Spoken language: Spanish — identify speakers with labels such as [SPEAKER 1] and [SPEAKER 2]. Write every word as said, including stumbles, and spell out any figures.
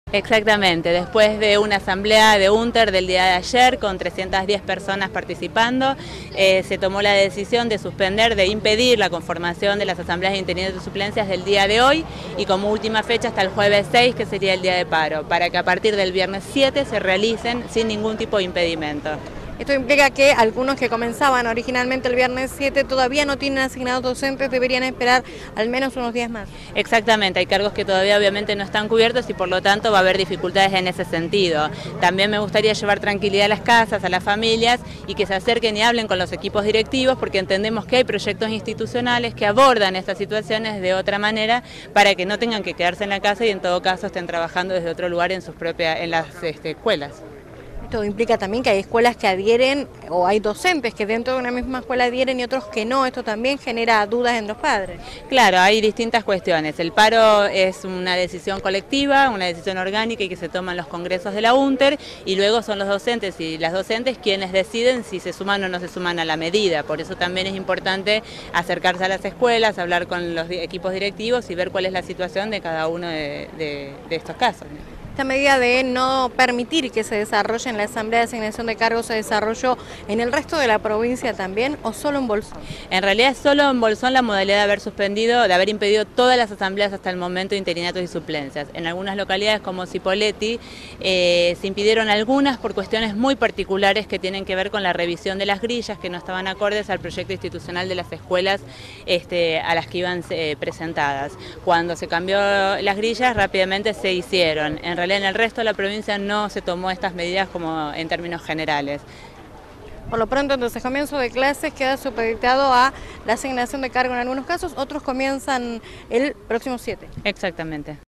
[SPEAKER 1] Exactamente, después de una asamblea de UNTER del día de ayer con trescientas diez personas participando, eh, se tomó la decisión de suspender, de impedir la conformación de las asambleas de intendentes y suplencias del día de hoy y como última fecha hasta el jueves seis, que sería el día de paro, para que a partir del viernes siete se realicen sin ningún tipo de impedimento.
[SPEAKER 2] Esto implica que algunos que comenzaban originalmente el viernes siete todavía no tienen asignados docentes, deberían esperar al menos unos días más.
[SPEAKER 1] Exactamente, hay cargos que todavía obviamente no están cubiertos y por lo tanto va a haber dificultades en ese sentido. También me gustaría llevar tranquilidad a las casas, a las familias y que se acerquen y hablen con los equipos directivos porque entendemos que hay proyectos institucionales que abordan estas situaciones de otra manera para que no tengan que quedarse en la casa y en todo caso estén trabajando desde otro lugar en sus propias, en las este, escuelas.
[SPEAKER 2] Esto implica también que hay escuelas que adhieren o hay docentes que dentro de una misma escuela adhieren y otros que no. Esto también genera dudas en los padres.
[SPEAKER 1] Claro, hay distintas cuestiones. El paro es una decisión colectiva, una decisión orgánica y que se toma en los congresos de la UNTER y luego son los docentes y las docentes quienes deciden si se suman o no se suman a la medida. Por eso también es importante acercarse a las escuelas, hablar con los equipos directivos y ver cuál es la situación de cada uno de, de, de estos casos.
[SPEAKER 2] Esta medida de no permitir que se desarrolle en la Asamblea de Asignación de Cargos se desarrolló en el resto de la provincia también o solo en Bolsón.
[SPEAKER 1] En realidad es solo en Bolsón la modalidad de haber suspendido, de haber impedido todas las asambleas hasta el momento de interinatos y suplencias. En algunas localidades como Cipolletti eh, se impidieron algunas por cuestiones muy particulares que tienen que ver con la revisión de las grillas que no estaban acordes al proyecto institucional de las escuelas este, a las que iban eh, presentadas. Cuando se cambió las grillas rápidamente se hicieron. En realidad en el resto de la provincia no se tomó estas medidas como en términos generales.
[SPEAKER 2] Por lo pronto, entonces, comienzo de clases queda supeditado a la asignación de cargo en algunos casos, otros comienzan el próximo siete.
[SPEAKER 1] Exactamente.